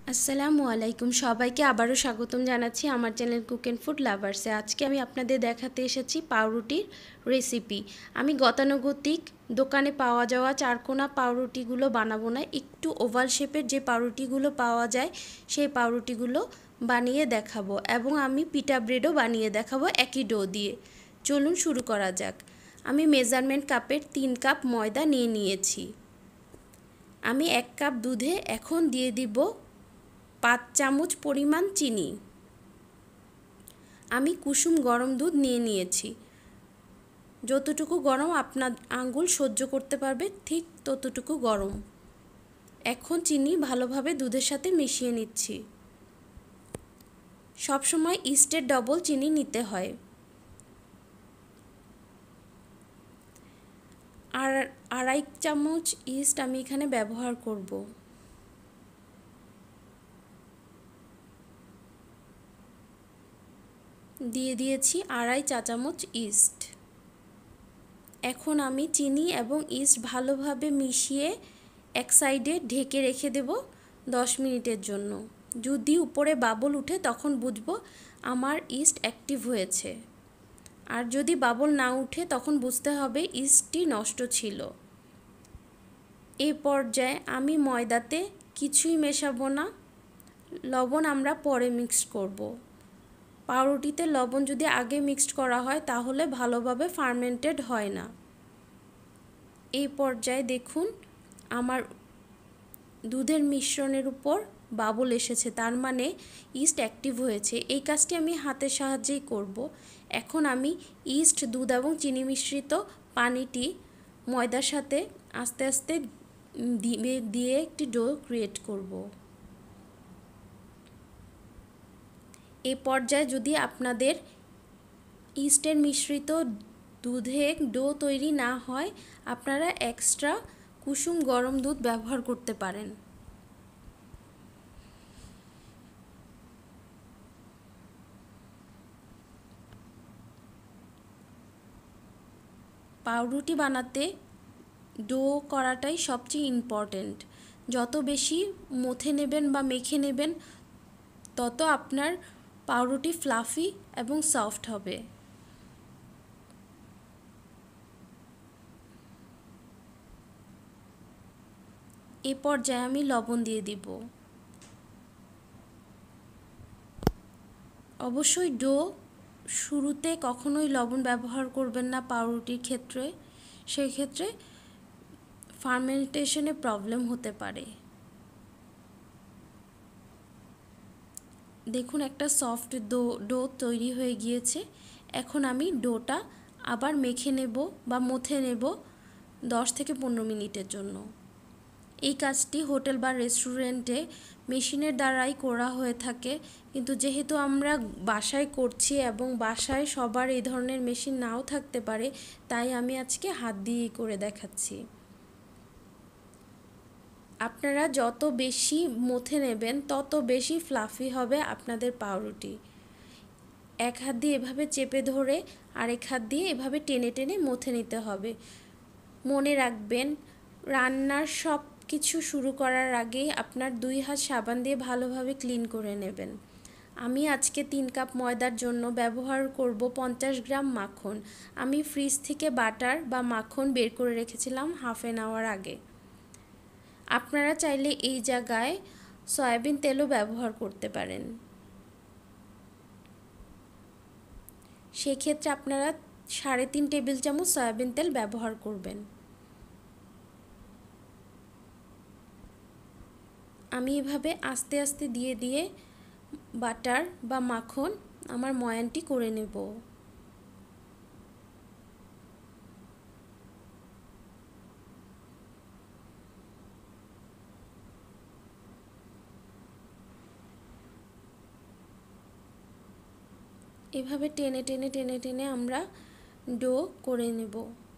আসসালামু আলাইকুম, সবাইকে আবারও স্বাগতম জানাচ্ছি আমার চ্যানেল কুক অ্যান্ড ফুড লাভার্সে। আজকে আমি আপনাদের দেখাতে এসেছি পাউরুটির রেসিপি। আমি গতানুগতিক দোকানে পাওয়া যাওয়া চারকোনা পাউরুটিগুলো বানাবো না, একটু ওভাল শেপের যে পাউরুটিগুলো পাওয়া যায় সেই পাউরুটিগুলো বানিয়ে দেখাবো, এবং আমি পিটা ব্রেডও বানিয়ে দেখাবো একই ডো দিয়ে। চলুন শুরু করা যাক। আমি মেজারমেন্ট কাপের 3 কাপ ময়দা নিয়ে নিয়েছি। আমি 1 কাপ দুধে এখন দিয়ে দিব 5 চামচ পরিমাণ চিনি। আমি কুসুম গরম দুধ নিয়ে নিয়েছি। যতটুকু গরম আপনার আঙ্গুল সহ্য করতে পারবে ঠিক ততটুকু গরম। এখন চিনি ভালোভাবে দুধের সাথে মিশিয়ে নিচ্ছি। সবসময় ইস্টের ডবল চিনি নিতে হয়। আর 2.5 চামচ ইস্ট আমি এখানে ব্যবহার করব। দিয়ে দিয়েছি 2.5 চা চামচ ইস্ট। এখন আমি চিনি এবং ইস্ট ভালোভাবে মিশিয়ে এক সাইডে ঢেকে রেখে দেব 10 মিনিটের জন্য। যদি উপরে বাবল উঠে তখন বুঝবো আমার ইস্ট অ্যাক্টিভ হয়েছে, আর যদি বাবল না উঠে তখন বুঝতে হবে ইস্টটি নষ্ট ছিল। এই পর্যায়ে আমি ময়দাতে কিছুই মেশাবো না, লবণ আমরা পরে মিক্স করব। পাউরুটিতে লবণ যদি আগে মিক্সড করা হয় তাহলে ভালোভাবে ফার্মেন্টেড হয় না। এই পর্যায়ে দেখুন আমার দুধের মিশ্রণের উপর বাবল এসেছে, তার মানে ইস্ট অ্যাক্টিভ হয়েছে। এই কাজটি আমি হাতের সাহায্যেই করব। এখন আমি ইস্ট, দুধ এবং চিনি মিশ্রিত পানিটি ময়দার সাথে আস্তে আস্তে দিয়ে একটি ডো ক্রিয়েট করব। এই পর্যায়ে যদি আপনাদের ইস্টের মিশ্রিত দুধে ডো তৈরি না হয়, আপনারা এক্সট্রা কুসুম গরম দুধ ব্যবহার করতে পারেন। পাউরুটি বানাতে ডো করাটাই সবচেয়ে ইম্পর্ট্যান্ট। যত বেশি মথে নেবেন বা মেখে নেবেন তত আপনার পাউরুটি ফ্লাফি এবং সফট হবে। এ পর্যায়ে আমি লবণ দিয়ে দিব। অবশ্যই ডো শুরুতে কখনোই লবণ ব্যবহার করবেন না পাউরুটির ক্ষেত্রে, সেই ক্ষেত্রে ফার্মেন্টেশনে প্রবলেম হতে পারে। দেখুন একটা সফট ডো তৈরি হয়ে গিয়েছে। এখন আমি ডোটা আবার মেখে নেব বা মথে নেব 10 থেকে 15 মিনিটের জন্য। এই কাজটি হোটেল বা রেস্টুরেন্টে মেশিনের দ্বারাই করা হয়ে থাকে, কিন্তু যেহেতু আমরা বাসায় করছি এবং বাসায় সবার এই ধরনের মেশিন নাও থাকতে পারে, তাই আমি আজকে হাত দিয়েই করে দেখাচ্ছি। আপনারা যত বেশি মথে নেবেন তত বেশি ফ্লাফি হবে আপনাদের পাউরুটি। এক হাত দিয়ে এভাবে চেপে ধরে আরেক হাত দিয়ে এভাবে টেনে টেনে মথে নিতে হবে। মনে রাখবেন, রান্নার সব কিছু শুরু করার আগে আপনার 2 হাত সাবান দিয়ে ভালোভাবে ক্লিন করে নেবেন। আমি আজকে 3 কাপ ময়দার জন্য ব্যবহার করব 50 গ্রাম মাখন। আমি ফ্রিজ থেকে বাটার বা মাখন বের করে রেখেছিলাম হাফ অ্যান আওয়ার আগে। আপনারা চাইলে এই জায়গায় সয়াবিন তেলও ব্যবহার করতে পারেন। সেক্ষেত্রে আপনারা 3.5 টেবিল চামচ সয়াবিন তেল ব্যবহার করবেন। আমি এভাবে আস্তে আস্তে দিয়ে দিয়ে বাটার বা মাখন আমার ময়ানটি করে নেব। এভাবে টেনে টেনে টেনে টেনে আমরা ডো করে নেব।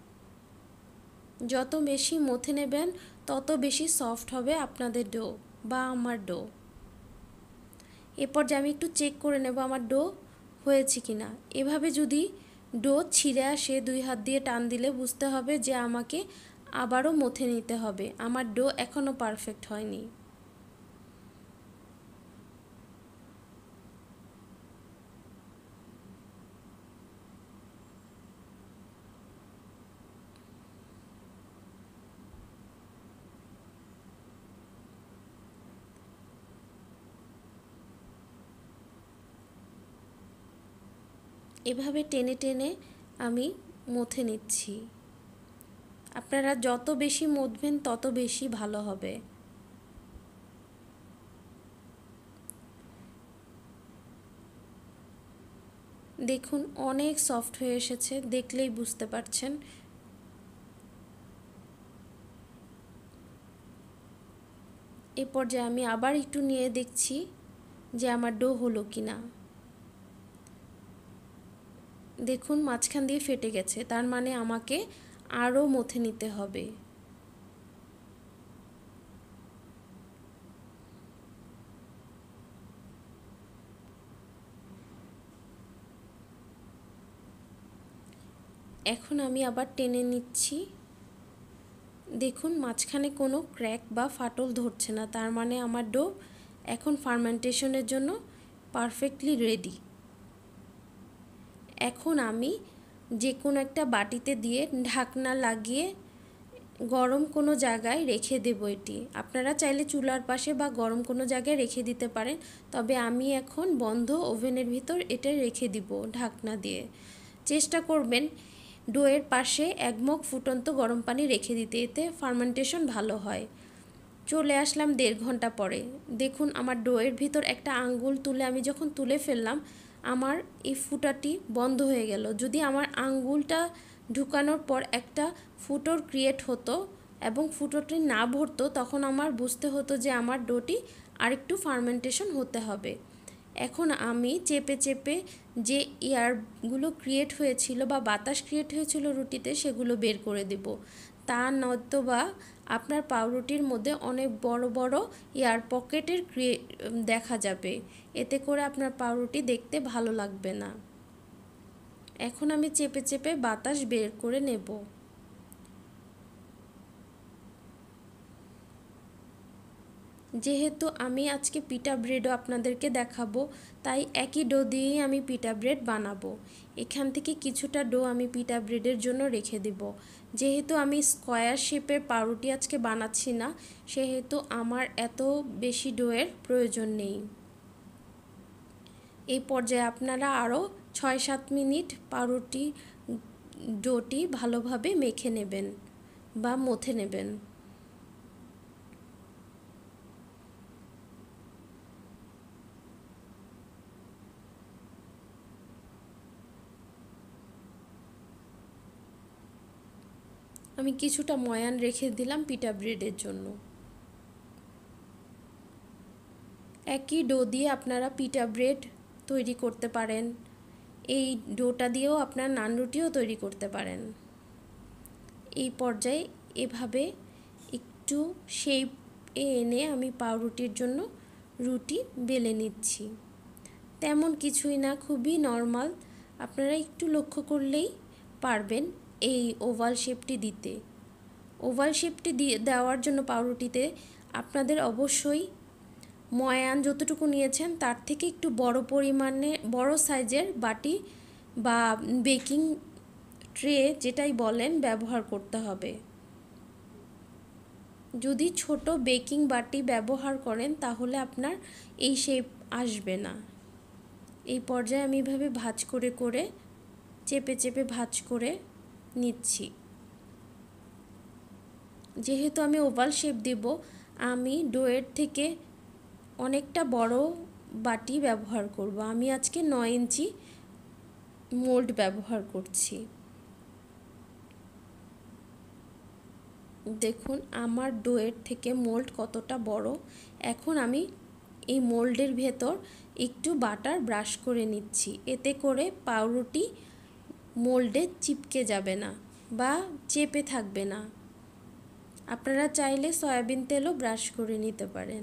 যত বেশি মথে নেবেন তত বেশি সফট হবে আপনাদের ডো বা আমার ডো। এরপর যে আমি একটু চেক করে নেব আমার ডো হয়েছে কিনা। এভাবে যদি ডো ছিঁড়ে আসে 2 হাত দিয়ে টান দিলে বুঝতে হবে যে আমাকে আবারও মথে নিতে হবে, আমার ডো এখনও পারফেক্ট হয়নি। এভাবে টেনে টেনে আমি মথে নিচ্ছি। আপনারা যত বেশি মথবেন তত বেশি ভালো হবে। দেখুন অনেক সফট হয়ে এসেছে, দেখলেই বুঝতে পারছেন। এই পর্যায়ে আমি আবার একটু নিয়ে দেখছি যে আমার ডো হলো কিনা। দেখুন মাঝখান দিয়ে ফেটে গেছে, তার মানে আমাকে আরও মথে নিতে হবে। এখন আমি আবার টেনে নিচ্ছি। দেখুন মাঝখানে কোনো ক্র্যাক বা ফাটল ধরছে না, তার মানে আমার ডো এখন ফার্মেন্টেশনের জন্য পারফেক্টলি রেডি। এখন আমি যে কোনো একটা বাটিতে দিয়ে ঢাকনা লাগিয়ে গরম কোনো জায়গায় রেখে দেবো। এটি আপনারা চাইলে চুলার পাশে বা গরম কোনো জায়গায় রেখে দিতে পারেন, তবে আমি এখন বন্ধ ওভেনের ভিতর এটা রেখে দিব ঢাকনা দিয়ে। চেষ্টা করবেন ডোয়ের পাশে 1 মগ ফুটন্ত গরম পানি রেখে দিতে, এতে ফার্মেন্টেশন ভালো হয়। চলে আসলাম 1.5 ঘন্টা পরে। দেখুন আমার ডোয়ের ভিতর একটা আঙ্গুল তুলে আমি যখন তুলে ফেললাম, আমার এই ফুটাটি বন্ধ হয়ে গেল। যদি আমার আঙ্গুলটা ঢুকানোর পর একটা ফুটোর ক্রিয়েট হতো এবং ফুটোটি না ভরতো, তখন আমার বুঝতে হতো যে আমার ডোটি আরেকটু ফার্মেন্টেশন হতে হবে। এখন আমি চেপে চেপে যে এয়ারগুলো ক্রিয়েট হয়েছিল বা বাতাস ক্রিয়েট হয়েছিল রুটিতে, সেগুলো বের করে দেব। তা নয়তোবা আপনার পাউরুটির মধ্যে অনেক বড় বড় এয়ার পকেটের দেখা যাবে, এতে করে আপনার পাউরুটি দেখতে ভালো লাগবে না। এখন আমি চেপে চেপে বাতাস বের করে নেব। যেহেতু আমি আজকে পিটা ব্রেডও আপনাদেরকে দেখাবো, তাই একই ডো দিয়েই আমি পিটা ব্রেড বানাবো। এখান থেকে কিছুটা ডো আমি পিটা ব্রেডের জন্য রেখে দিব। যেহেতু আমি স্কোয়ার শেপের পাউরুটি আজকে বানাচ্ছি না, সেহেতু আমার এত বেশি ডোয়ের প্রয়োজন নেই। এই পর্যায়ে আপনারা আরও 6-7 মিনিট পাউরুটি ডোটি ভালোভাবে মেখে নেবেন বা মথে নেবেন। আমি কিছুটা ময়ান রেখে দিলাম পিটা ব্রেডের জন্য। একই ডো দিয়ে আপনারা পিটা ব্রেড তৈরি করতে পারেন, এই ডোটা দিয়েও আপনার নান রুটিও তৈরি করতে পারেন। এই পর্যায়ে এভাবে একটু শেপ এনে আমি পাউরুটির জন্য রুটি বেলে নিচ্ছি। তেমন কিছুই না, খুবই নর্মাল। আপনারা একটু লক্ষ্য করলেই পারবেন এই ওভাল শেপটি দিতে। ওভাল শেপটি দেওয়ার জন্য পাউরুটিতে আপনাদের অবশ্যই ময়ান যতটুকু নিয়েছেন তার থেকে একটু বড় পরিমাণে বড় সাইজের বাটি বা বেকিং ট্রে যেটাই বলেন ব্যবহার করতে হবে। যদি ছোট বেকিং বাটি ব্যবহার করেন তাহলে আপনার এই শেপ আসবে না। এই পর্যায়ে আমি এভাবে ভাঁজ করে করে চেপে চেপে ভাঁজ করে নিচ্ছি। যেহেতু আমি ওভাল শেপ দেব, আমি ডোয়ের থেকে অনেকটা বড় বাটি ব্যবহার করব। আমি আজকে 9 ইঞ্চি মোল্ড ব্যবহার করছি। দেখুন আমার ডোয়ের থেকে মোল্ড কতটা বড়। এখন আমি এই মোল্ডের ভেতর একটু বাটার ব্রাশ করে নিচ্ছি, এতে করে পাউরুটি মোল্ডে চিপকে যাবে না বা চেপে থাকবে না। আপনারা চাইলে সয়াবিন তেলও ব্রাশ করে নিতে পারেন।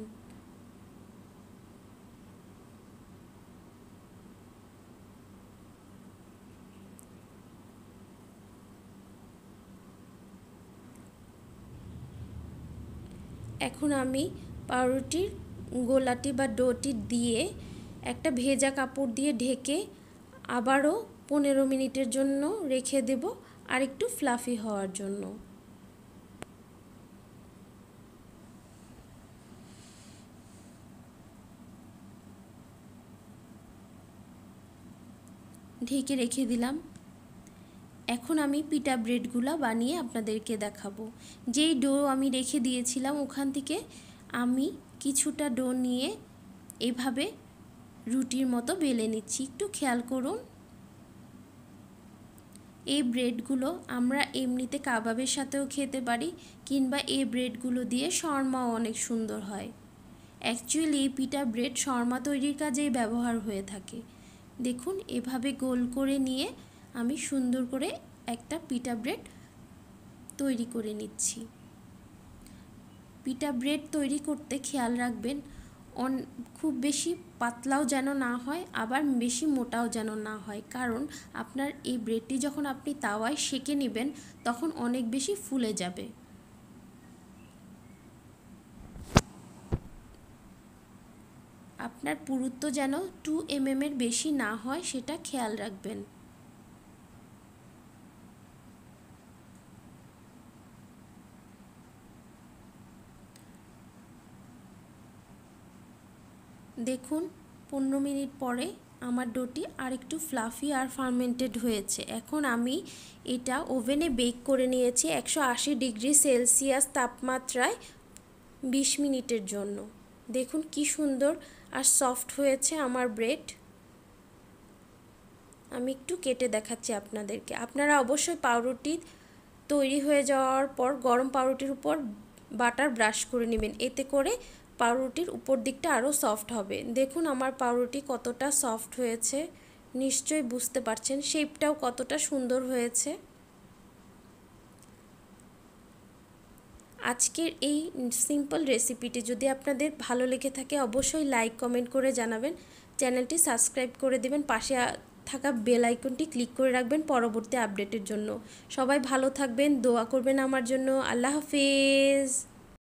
এখন আমি পাউরুটির গোলাটি বা ডোটি দিয়ে একটা ভেজা কাপড় দিয়ে ঢেকে আবারও 15 মিনিটের জন্য রেখে দেব, আর একটু ফ্লাফি হওয়ার জন্য। ঢেকে রেখে দিলাম। এখন আমি পিটা ব্রেডগুলো বানিয়ে আপনাদেরকে দেখাবো। যেই ডো আমি রেখে দিয়েছিলাম ওখান থেকে আমি কিছুটা ডো নিয়ে এভাবে রুটির মতো বেলে নিচ্ছি। একটু খেয়াল করুন। এই ব্রেডগুলো আমরা এমনিতে কাবাবের সাথেও খেতে পারি, কিংবা এই ব্রেডগুলো দিয়ে শর্মাও অনেক সুন্দর হয়। অ্যাকচুয়ালি এই পিটা ব্রেড শর্মা তৈরির কাজেই ব্যবহার হয়ে থাকে। দেখুন এভাবে গোল করে নিয়ে আমি সুন্দর করে একটা পিটা ব্রেড তৈরি করে নিচ্ছি। পিটা ব্রেড তৈরি করতে খেয়াল রাখবেন খুব বেশি পাতলাও যেন না হয়, আবার বেশি মোটাও যেন না হয়, কারণ আপনার এই ব্রেডটি যখন আপনি তাওয়ায় সেঁকে নেবেন তখন অনেক বেশি ফুলে যাবে। আপনার পুরুত্ব যেন 2 mm এর বেশি না হয় সেটা খেয়াল রাখবেন। দেখুন 15 মিনিট পরে আমার ডোটি আরেকটু ফ্লাফি আর ফার্মেন্টেড হয়েছে। এখন আমি এটা ওভেনে বেক করে নিয়েছি 180 ডিগ্রি সেলসিয়াস তাপমাত্রায় 20 মিনিটের জন্য। দেখুন কি সুন্দর আর সফট হয়েছে আমার ব্রেড। আমি একটু কেটে দেখাচ্ছি আপনাদেরকে। আপনারা অবশ্যই পাউরুটি তৈরি হয়ে যাওয়ার পর গরম পাউরুটির উপর বাটার ব্রাশ করে নেবেন, এতে করে পাউরুটির উপর দিকটা আরও সফট হবে। দেখুন আমার পাউরুটি কতটা সফট হয়েছে, নিশ্চয়ই বুঝতে পারছেন। শেপটাও কতটা সুন্দর হয়েছে। আজকের এই সিম্পল রেসিপিটি যদি আপনাদের ভালো লেগে থাকে অবশ্যই লাইক কমেন্ট করে জানাবেন। চ্যানেলটি সাবস্ক্রাইব করে দেবেন, পাশে থাকা বেল আইকনটি ক্লিক করে রাখবেন পরবর্তী আপডেটের জন্য। সবাই ভালো থাকবেন, দোয়া করবেন আমার জন্য। আল্লাহ হাফেজ।